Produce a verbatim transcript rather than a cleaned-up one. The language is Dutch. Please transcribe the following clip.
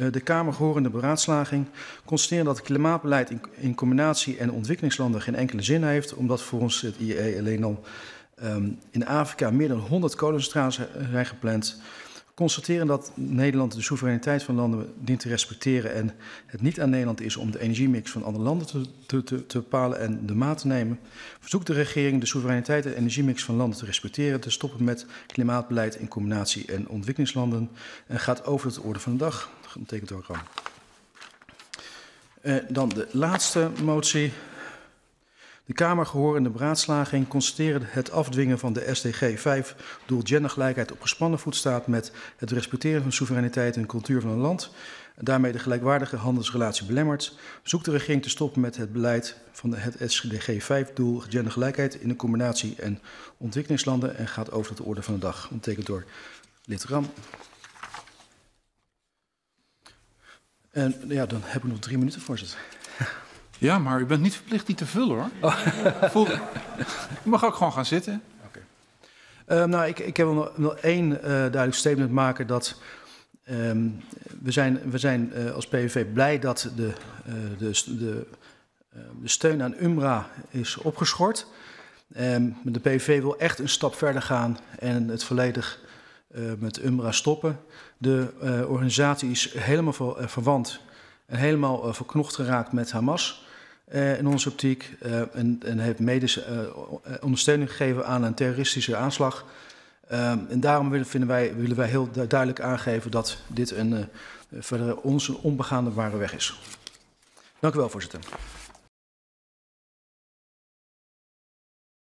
de Kamer gehoord in de beraadslaging constateren dat het klimaatbeleid in, in combinatie en ontwikkelingslanden geen enkele zin heeft, omdat volgens het I E alleen al um, in Afrika meer dan honderd kolencentrales zijn gepland. Constateren dat Nederland de soevereiniteit van landen dient te respecteren en het niet aan Nederland is om de energiemix van andere landen te, te, te, te bepalen en de maat te nemen. Verzoekt de regering de soevereiniteit en energiemix van landen te respecteren, te stoppen met klimaatbeleid in combinatie en ontwikkelingslanden en gaat over tot de orde van de dag. Getekend door Ram. Uh, dan de laatste motie. De Kamer gehoord in de beraadslaging constateren het afdwingen van de S D G vijf doel gendergelijkheid op gespannen voet staat met het respecteren van soevereiniteit en cultuur van een land. En daarmee de gelijkwaardige handelsrelatie belemmert. Zoekt de regering te stoppen met het beleid van het S D G vijf doel gendergelijkheid in de combinatie en ontwikkelingslanden en gaat over tot de orde van de dag. Ondertekend door lid Ram. En ja, dan heb ik nog drie minuten, voorzitter. Ja, maar u bent niet verplicht die te vullen, hoor. Oh. Voel... U mag ook gewoon gaan zitten. Okay. Uh, nou, ik, ik heb nog, nog één uh, duidelijk statement maken dat um, we zijn, we zijn uh, als P V V blij dat de, uh, de, de, uh, de steun aan UMRA is opgeschort. Um, de P V V wil echt een stap verder gaan en het volledig uh, met UMRA stoppen. De uh, organisatie is helemaal ver, uh, verwant en helemaal uh, verknocht geraakt met Hamas. Uh, in onze optiek uh, en, en heeft mede uh, ondersteuning gegeven aan een terroristische aanslag. Uh, en daarom willen, vinden wij, willen wij heel duidelijk aangeven dat dit een uh, verder onze onbegaande ware weg is. Dank u wel, voorzitter.